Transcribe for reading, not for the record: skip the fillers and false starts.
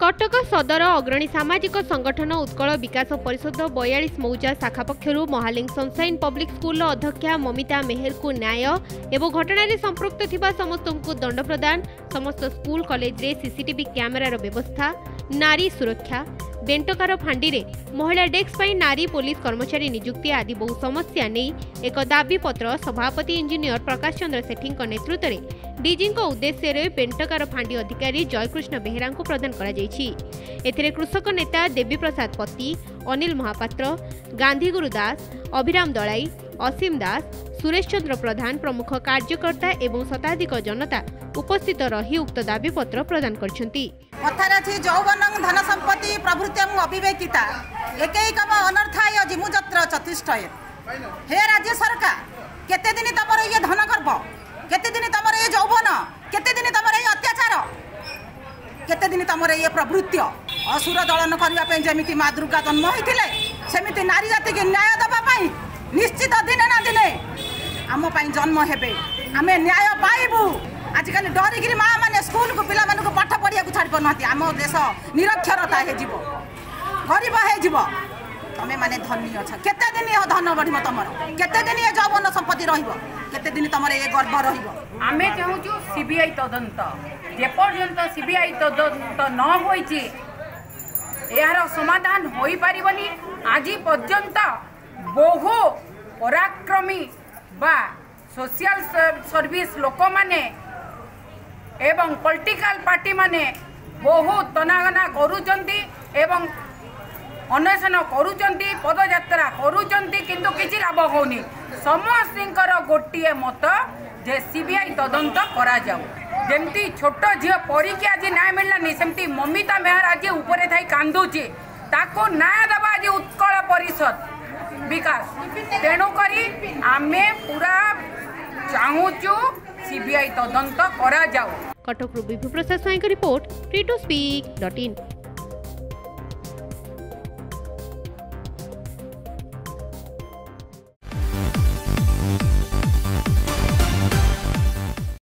कटक सदर अग्रणी सामाजिक संगठन उत्कल विकास परिषद 42 मौजा शाखा पक्षर महालिंग सनशाइन पब्लिक स्कूल अध्यक्षा ममिता मेहर को न्याय एवं घटन संपृक्त थिबा समस्त को दंड प्रदान, समस्त स्कूल कॉलेज रे सीसीटीवी कैमेरार व्यवस्था, नारी सुरक्षा, बेंटकार फांडी रे महिला डेस्क पर नारी पुलिस कर्मचारी नियुक्ति आदि बहु समस्या नहीं एक दाबी पत्र सभापति इंजीनियर प्रकाश चंद्र सेठी नेतृत्व में डीजी उद्देश्य रे बेंटकार फांडी अधिकारी जयकृष्ण बेहेरा को प्रदान करा जायछि। एथिरे कृषक नेता देवी प्रसाद पति, अनिल महापात्र, गांधीगुरु दास, अभिराम दलाई, असीम दास, सुरेश चंद्र प्रधान प्रमुख कार्यकर्ता एवं शताधिक जनता उपस्थित रही उक्त दाबी पत्र प्रदान करछन्ति। कथाराछि जौवनं धन संपत्ति प्रभृत्यं अविवेकिता एकैकम अनर्थाय जिमुजत्र चतुष्टय। हे राज्य सरकार, केते दिन तमर ये धन गर्भ, केते दिन तमर ये जौवन, केते दिन तमर ये अत्याचार, केते दिन तमर ये प्रभृत्य असुर दलन करबा पे जेमिति मां दुर्गा जन्म होइथिले सेमिति नारी जाति के न्याय दबा पाई निश्चित दिने ना दिने आम पाई जन्म हेबे, आमे न्याय पाइबू। आजिकल डरिकी माँ मैंने स्कूल को पिला मानक पाठ पढ़िया छाड़ पाना आम देश निरक्षरता हो गरीब हो तमें माने धनी अच्छा केते दिन ये धन बढ़ तुम केते दिन ये जौवन संपत्ति रते दिन तुम ये गर्व रमें चाहूँ सीबीआई तदंत जेपर्यंत सीबीआई तदंत न होइछि यार समाधान हो पारिबनी। आज पर्यंत बहु पराक्रमी बा सोशल सर्विस लोक माने एवं पॉलिटिकल पार्टी माने बहुत तनागना करूचंती एवं अन्वेषण करूचंती पदयात्रा करूचंती किंतु किछि लाभ होनी। समस्तर गोटे मत जे सीबीआई तदंत करा जाऊ। जेमती छोट झील परीक्षा आज न्याय मिललानी सेमती ममिता मेहर आज ऊपर थाई कांदुची ताको न्याय दबा आज उत्कल परिषद विकास। तेणुक आमे पूरा चाहूचु सीबीआई तदंत करा जाऊ। Cuttack Vibhu Prasad Swain report free to speak.in।